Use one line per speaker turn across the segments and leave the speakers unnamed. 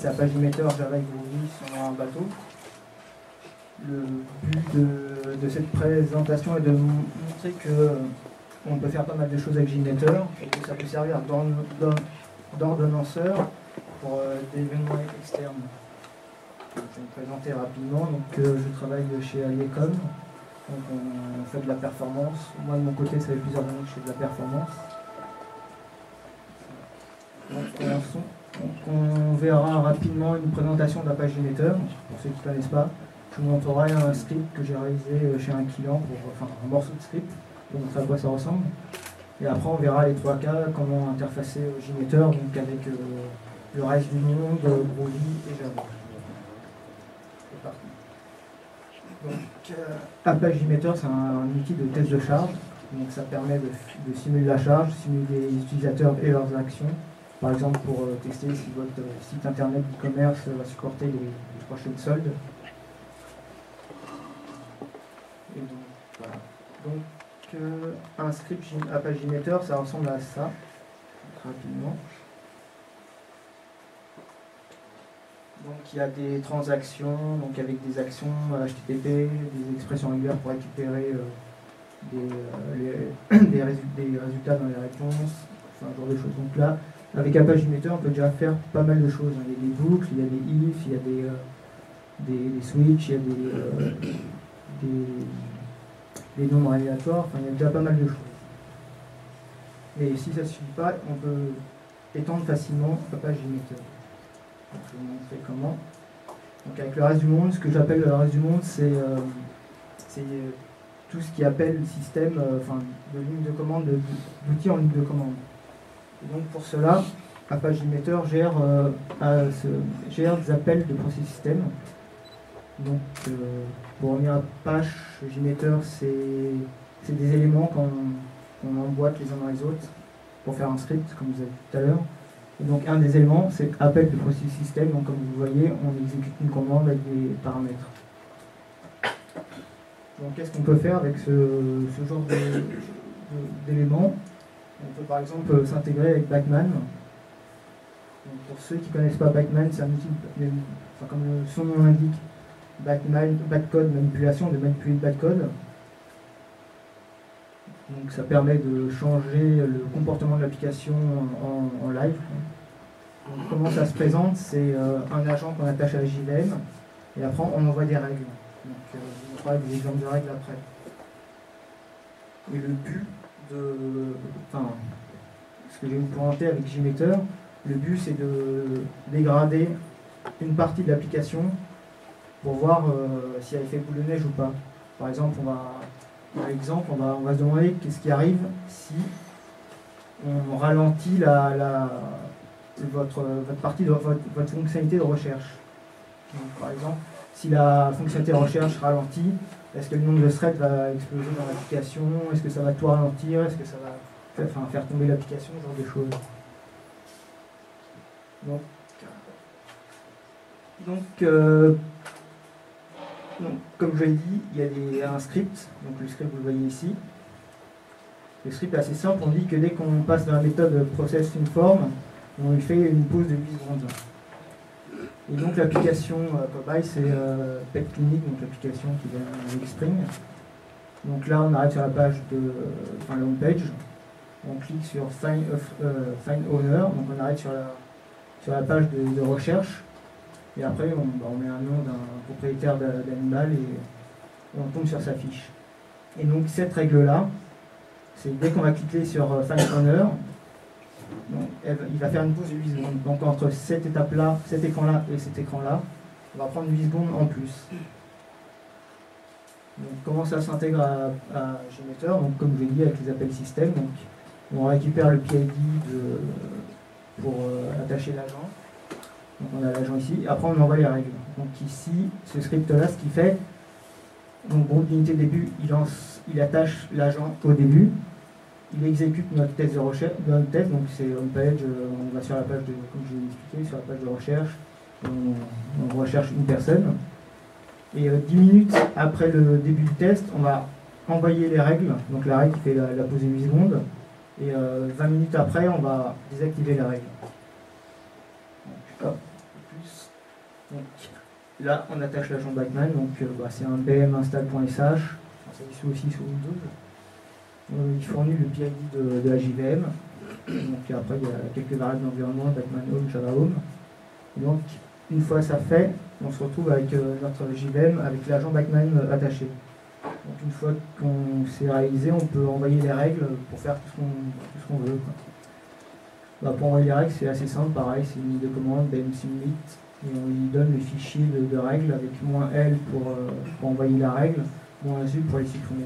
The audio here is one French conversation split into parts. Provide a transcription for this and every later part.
c'est Apache Emitter, Java et Groovy sont un bateau. Le but de cette présentation est de montrer que on peut faire pas mal de choses avec JMeter et que ça peut servir d'ordonnanceur pour des événements externes. Je vais me présenter rapidement. Donc, je travaille chez Aliecom. Donc, on fait de la performance. Moi, de mon côté, ça fait plusieurs années que je fais de la performance. Donc, on verra rapidement une présentation d'Apache JMeter. Pour ceux qui ne connaissent pas, je vous montrerai un script que j'ai réalisé chez un client, un morceau de script, pour montrer à quoi ça ressemble. Et après, on verra les trois cas, comment interfacer JMeter, donc avec le reste du monde, Groovy et Java. C'est parti. Donc, Apache JMeter, c'est un outil de test de charge. Donc, ça permet de simuler la charge, simuler les utilisateurs et leurs actions. Par exemple, pour tester si votre site internet d'e-commerce va supporter les prochaines soldes. Et donc, voilà. Donc, un script Apache JMeter, ça ressemble à ça, rapidement. Donc, il y a des transactions, donc avec des actions HTTP, des expressions régulières pour récupérer des résultats dans les réponses, enfin, un genre de choses. Donc là, avec Apache JMeter, on peut déjà faire pas mal de choses. Il y a des boucles, il y a des if, il y a des switches, il y a des nombres aléatoires, enfin il y a déjà pas mal de choses. Mais si ça ne suffit pas, on peut étendre facilement Apache JMeter. Donc, je vais vous montrer comment. Donc avec le reste du monde, ce que j'appelle le reste du monde, c'est tout ce qui appelle le système de ligne de commande, d'outils en ligne de commande. Et donc pour cela, Apache JMeter gère des appels de process system. Donc pour revenir à Apache JMeter, c'est des éléments qu'on emboîte les uns dans les autres pour faire un script, comme vous avez vu tout à l'heure. Et donc un des éléments, c'est appel de process system. Donc comme vous voyez, on exécute une commande avec des paramètres. Donc qu'est-ce qu'on peut faire avec ce genre d'éléments? On peut par exemple s'intégrer avec Backman. Donc, pour ceux qui ne connaissent pas Backman, c'est un outil, comme son nom l'indique, Backcode, manipulation, de manipuler le Backcode. Donc ça permet de changer le comportement de l'application en live. Donc, comment ça se présente? C'est un agent qu'on attache à la JVM et après on envoie des règles. Donc je vous montrerai des exemples de règles après. Et le but ce que je vais vous présenter avec JMeter, le but c'est de dégrader une partie de l'application pour voir si elle fait boule de neige ou pas. Par exemple, on va se demander qu'est-ce qui arrive si on ralentit votre partie de votre fonctionnalité de recherche. Donc, par exemple, si la fonctionnalité de recherche ralentit, est-ce que le nombre de threads va exploser dans l'application? Est-ce que ça va tout ralentir? Est-ce que ça va faire tomber l'application? Ce genre de choses. Donc, comme je l'ai dit, il y a un script. Donc le script, vous le voyez ici. Le script est assez simple. On dit que dès qu'on passe dans la méthode process_inform, on lui fait une pause de 8 secondes. Et donc l'application cobaye, c'est Pet Clinic, donc l'application qui vient avec Spring. Donc là, on arrive sur la page la home page. On clique sur Find Owner, donc on arrive sur la page de recherche. Et après, on met un nom d'un propriétaire d'animal et on tombe sur sa fiche. Et donc cette règle-là, c'est dès qu'on va cliquer sur Find Owner, il va faire une pause de 8 secondes. Donc entre cette étape-là, cet écran-là et cet écran-là, on va prendre 8 secondes en plus. Donc comment ça s'intègre à JMeter? Donc comme je l'ai dit, avec les appels système, donc on récupère le PID pour attacher l'agent. Donc on a l'agent ici, après on envoie les règles. Donc ici, ce script-là, ce qu'il fait, donc groupe d'unité début, il attache l'agent au début, il exécute notre test de recherche, donc c'est home page, on va sur la page comme je l'ai expliqué, sur la page de recherche, on recherche une personne. Et 10 minutes après le début du test, on va envoyer les règles, donc la règle qui fait la pause de 8 secondes, et 20 minutes après, on va désactiver la règle. Donc, hop, plus. Donc là, on attache l'agent Batman, donc c'est un bminstall.sh, ça dissout aussi sous Windows. Il fournit le PID de la JVM. Donc après, il y a quelques variables d'environnement, Batman Home, Java Home. Et donc, une fois ça fait, on se retrouve avec notre JVM avec l'agent Batman attaché. Donc une fois qu'on s'est réalisé, on peut envoyer les règles pour faire tout ce qu'on veut. Pour envoyer les règles, c'est assez simple, pareil, c'est une ligne de commande, bmsimlit, et on lui donne le fichier de règles avec -l pour envoyer la règle, -u pour les supprimer.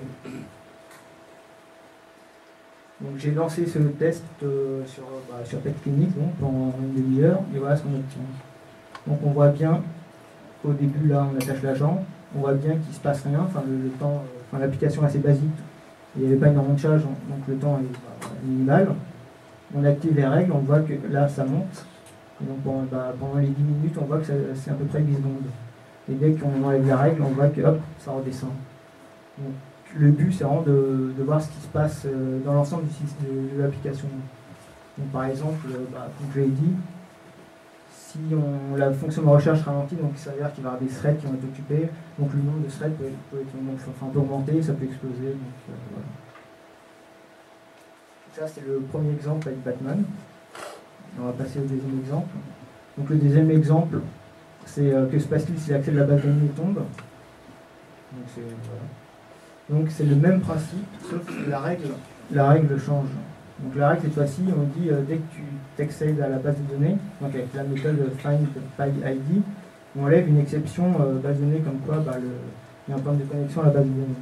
Donc j'ai lancé ce test sur PetClinic pendant une demi-heure, et voilà ce qu'on obtient. Donc on voit bien, au début là on attache l'agent, on voit bien qu'il ne se passe rien, le temps, l'application est assez basique, il n'y avait pas énormément de charge, donc le temps est minimal. On active les règles, on voit que là ça monte, et donc pendant les 10 minutes on voit que c'est à peu près 10 secondes. Et dès qu'on enlève les règles, on voit que hop, ça redescend. Donc, le but c'est vraiment de voir ce qui se passe dans l'ensemble de l'application. Donc par exemple, comme je l'ai dit, si la fonction de recherche ralentit, donc ça veut dire qu'il va y avoir des threads qui vont être occupés, donc le nombre de threads peut augmenter, ça peut exploser. Donc, voilà. Ça c'est le premier exemple avec Batman. On va passer au deuxième exemple. Donc le deuxième exemple, c'est que se passe-t-il si l'accès de la base de données tombe. Donc c'est le même principe, sauf que la règle change. Donc la règle cette fois-ci, on dit dès que tu t'accèdes à la base de données, donc avec la méthode findPyID, on enlève une exception base de données comme quoi il y a un problème de connexion à la base de données.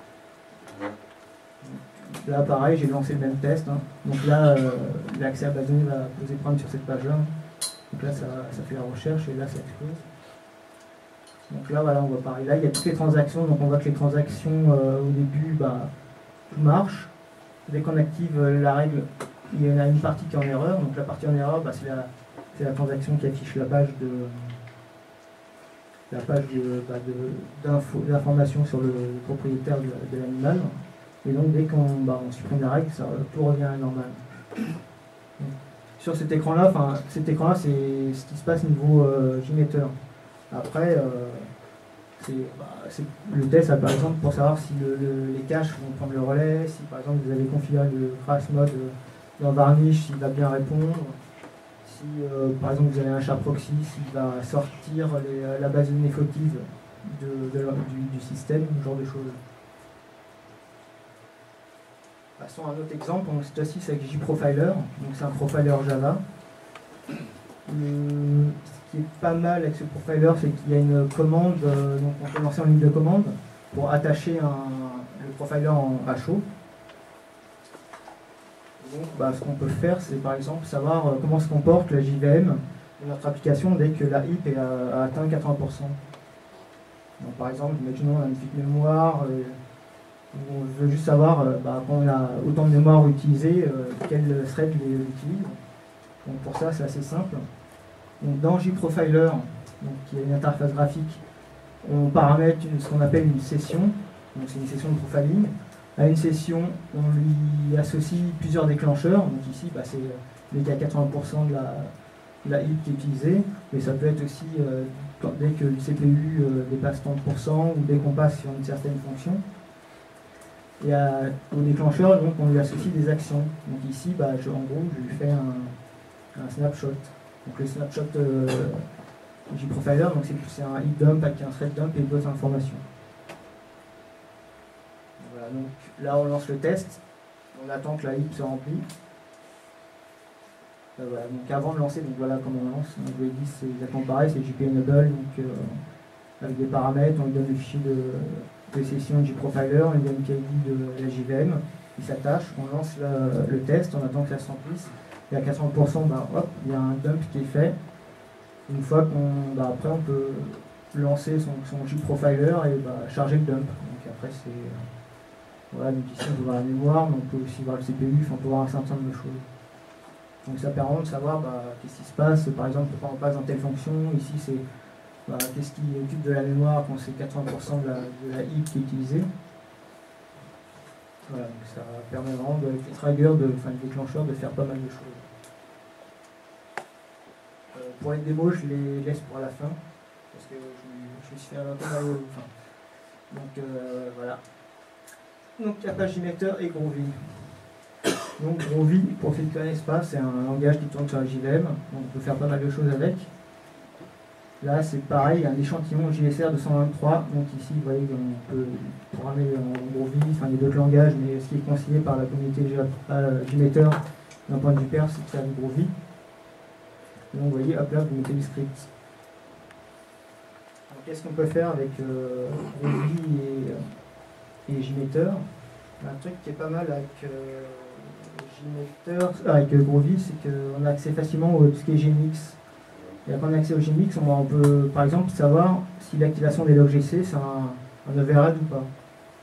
Là pareil, j'ai lancé le même test. Donc là, l'accès à la base de données va poser problème sur cette page-là. Donc là, ça fait la recherche et là, ça explose. Donc là, voilà, on voit pareil. Là, il y a toutes les transactions. Donc on voit que les transactions, au début, tout marche. Dès qu'on active la règle, il y en a une partie qui est en erreur. Donc la partie en erreur, c'est la transaction qui affiche la page d'information sur le propriétaire de l'animal. Et donc dès qu'on supprime la règle, tout revient à la normale. Sur cet écran-là, c'est ce qui se passe niveau JMeter. Après, c'est le test, par exemple, pour savoir si les caches vont prendre le relais, si par exemple vous avez configuré le crash mode dans Varnish, s'il va bien répondre, si par exemple vous avez un chat proxy, s'il va sortir la base de données fautive du système, ce genre de choses. Passons à un autre exemple, donc cette fois-ci c'est avec JProfiler, donc c'est un profiler Java. Ce qui est pas mal avec ce profiler, c'est qu'il y a une commande, donc on peut lancer en ligne de commande pour attacher le profiler à chaud. Donc ce qu'on peut faire, c'est par exemple savoir comment se comporte la JVM de notre application dès que la HIP a atteint 80%. Donc, par exemple, imaginons on a une petite mémoire. On veut juste savoir, quand on a autant de mémoire utilisée, quel thread l'utilise. Donc pour ça, c'est assez simple. Donc dans JProfiler, qui est une interface graphique, on paramètre ce qu'on appelle une session. Donc c'est une session de profiling. À une session, on lui associe plusieurs déclencheurs. Donc ici, c'est dès qu'il y a 80% de la HIP qui est utilisée, mais ça peut être aussi dès que le CPU dépasse 30% ou dès qu'on passe sur une certaine fonction. Et au déclencheur, donc, on lui associe des actions. Donc ici, en gros, je lui fais un snapshot. Donc le snapshot JProfiler, donc c'est un heap dump avec un thread dump et d'autres informations. Voilà, donc là on lance le test, on attend que la heap se remplit. Voilà, donc avant de lancer, donc voilà comment on lance. Donc, je vous ai dit, c'est exactement pareil, c'est JP enable, donc avec des paramètres, on lui donne le fichier de session JProfiler, on lui donne le PID de la JVM, il s'attache, on lance le test, on attend que ça se remplisse, et à 80%, hop, il y a un dump qui est fait. Une fois après on peut lancer son JProfiler et charger le dump. Donc après c'est voilà, donc ici on peut voir la mémoire, mais on peut aussi voir le CPU, on peut voir un certain nombre de choses. Donc ça permet de savoir qu'est-ce qui se passe, par exemple quand on passe dans telle fonction, ici c'est qu'est-ce qui occupe de la mémoire quand c'est 80% de la HIP qui est utilisée. Voilà, donc ça permet vraiment avec les triggers, les déclencheurs, de faire pas mal de choses. pour les démos, je les laisse pour la fin, parce que je me suis fait un peu mal au... Enfin, donc voilà. Donc Apache JMeter et Groovy. Donc Groovy, pour ceux qui ne connaissent pas, c'est un langage qui tourne sur la JVM, donc on peut faire pas mal de choses avec. Là c'est pareil, un échantillon JSR 223, donc ici vous voyez qu'on peut programmer en Groovy, enfin il y a d'autres langages, mais ce qui est conseillé par la communauté JMeter d'un point de vue perf, c'est de faire du Groovy. Donc vous voyez, hop là, vous mettez du script. Qu'est-ce qu'on peut faire avec Groovy et JMeter? Un truc qui est pas mal avec avec Groovy, c'est qu'on a accès facilement à tout ce qui est Gmix. Et quand on a accès au Gmix, on peut par exemple savoir si l'activation des logs GC c'est un overhead ou pas.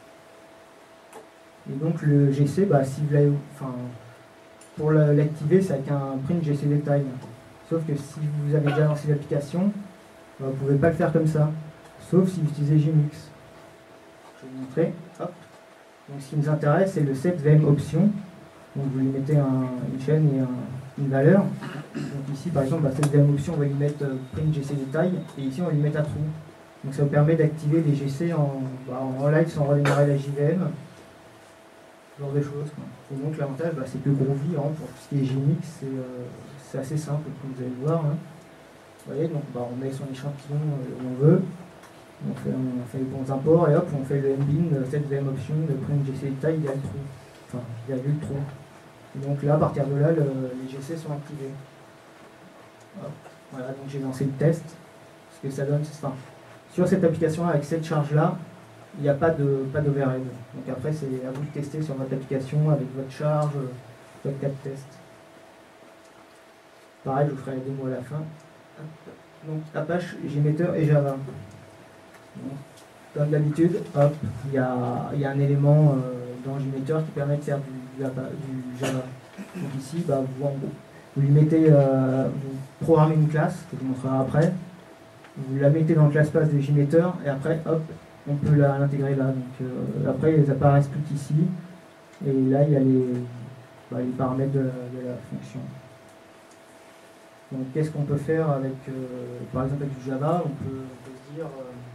Et donc le GC, bah, si vous l'avez, enfin, pour l'activer, c'est avec un print GC détail. Sauf que si vous avez déjà lancé l'application, vous ne pouvez pas le faire comme ça. Sauf si vous utilisez Gmix. Je vais vous montrer. Hop. Donc ce qui nous intéresse, c'est le set VM option. Donc vous lui mettez une chaîne et une valeur. Donc ici, par exemple, cette VM option, on va lui mettre print GC détail. Et ici, on va lui mettre à true. Donc ça vous permet d'activer les GC en live sans redémarrer la JVM. Ce genre de choses, quoi. Et donc l'avantage, c'est que Groovy, pour tout ce qui est Gmix, c'est assez simple, comme vous allez le voir. Hein. Vous voyez, donc on met son échantillon où on veut. On fait les bons imports et hop, on fait le mbin, cette VM option, de print GC détail, il y a le trou. Enfin, il y a vu le trou. Et donc là, à partir de là, les GC sont activés. Hop. Voilà, donc j'ai lancé le test. Ce que ça donne, enfin, sur cette application-là, avec cette charge-là, il n'y a pas d'overhead. Donc après, c'est à vous de tester sur votre application, avec votre charge, votre cas de test. Pareil, je vous ferai la démo à la fin. Donc Apache, JMeter et Java. Donc, comme d'habitude, hop, il y a un élément dans JMeter qui permet de faire du Java. Donc ici, vous lui mettez, vous programmez une classe, que je vous montrerai après, vous la mettez dans le class path de JMeter, et après, hop, on peut l'intégrer là. Donc après, elles apparaissent toutes ici, et là, il y a les paramètres de la fonction. Donc qu'est-ce qu'on peut faire avec, par exemple avec du Java, on peut se dire,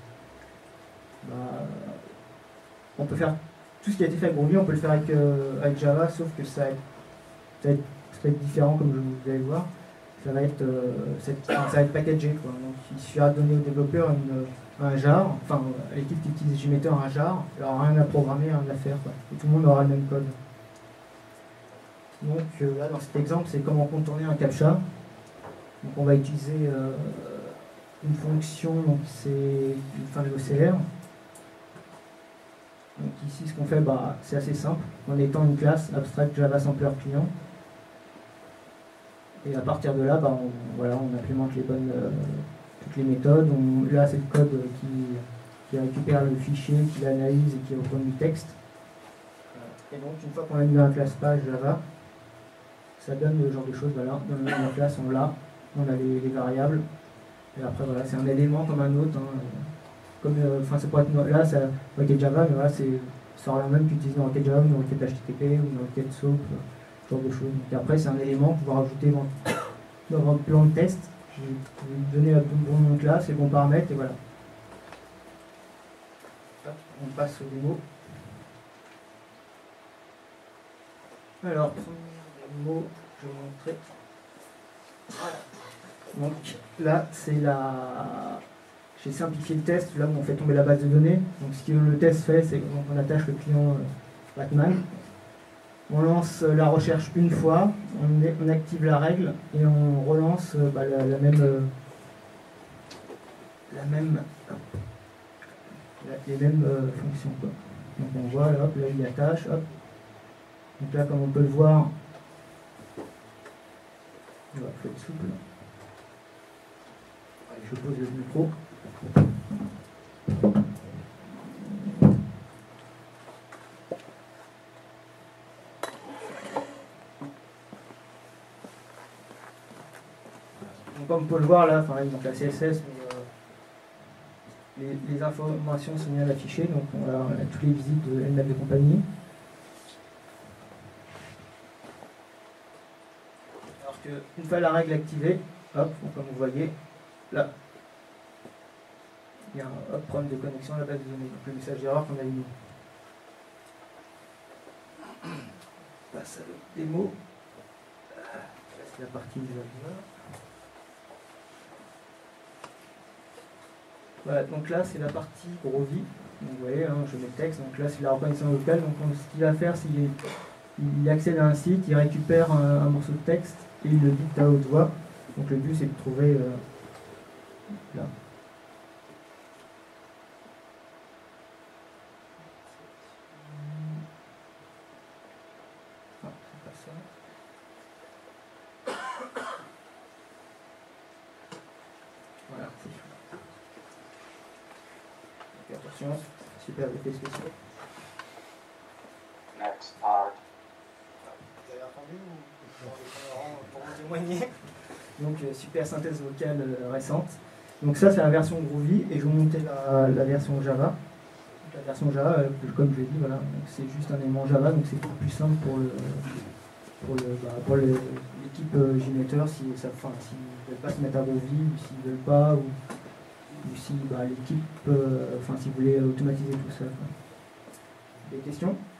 on peut faire tout ce qui a été fait avec Groovy, on peut le faire avec Java, sauf que ça va être différent comme vous allez voir. Ça va être packagé, quoi. Donc il suffira de donner au développeur un jar, enfin à l'équipe qui utilise JMeter un jar, il aura rien à programmer, rien à faire, quoi. Et tout le monde aura le même code. Donc là dans cet exemple c'est comment contourner un CAPTCHA. Donc on va utiliser une fonction, donc c'est une fin de l'OCR. Donc ici ce qu'on fait, c'est assez simple, en étant une classe abstract Java Sampler client. Et à partir de là, on implémente toutes les méthodes. Là c'est le code qui récupère le fichier, qui l'analyse et qui reprend du texte. Et donc une fois qu'on a mis dans la classe page Java, ça donne le genre de choses. Voilà, dans la classe on a les variables. Et après voilà, c'est un élément comme un autre. Ça pourrait être là, c'est requête Java, mais voilà, ça aura même qu'utiliser une requête Java, une requête HTTP ou une requête SOAP, ce genre de choses. Donc après, c'est un élément que vous rajoutez dans votre plan de test. Je vais vous donner le bon nom de classe, les bons paramètres, et voilà. Hop, on passe au démo. Alors, première démo, je vais vous montrer. Voilà. Donc là, c'est j'ai simplifié le test, là où on fait tomber la base de données. Donc ce que le test fait, c'est qu'on attache le client Batman. On lance la recherche une fois, on active la règle et on relance les mêmes fonctions, quoi. Donc on voit, là il attache, hop. Donc là comme on peut le voir, on va faire souple. Allez, je pose le micro. Donc comme on peut le voir là, donc la CSS, les informations sont bien affichées, donc on a toutes les visites de Nmap de compagnie. Alors qu'une fois la règle activée, Hop, donc comme vous voyez, là, il y a un problème de connexion à la base de données. Donc le message d'erreur qu'on a eu. On passe à l'autre démo. C'est la partie Java. Voilà, donc là c'est la partie Groovy. Donc vous voyez, hein, je mets le texte, donc là c'est la reconnaissance vocale. Donc ce qu'il va faire, c'est qu'il accède à un site, il récupère un morceau de texte et il le dicte à haute voix. Donc le but c'est de trouver là. Ah, c'est pas ça. Voilà, c'est chaud. Donc attention, super effet spécial.
Next part.
Vous avez entendu ou pour vous témoigner? Donc super synthèse vocale récente. Donc ça c'est la version Groovy et je vous montrer la version Java. La version Java, comme je l'ai dit, voilà, c'est juste un élément Java, donc c'est plus simple pour l'équipe Gmeter s'ils ne veulent pas se mettre à Groovy ou s'ils ne veulent pas, ou si l'équipe, si vous voulez automatiser tout ça. Quoi. Des questions?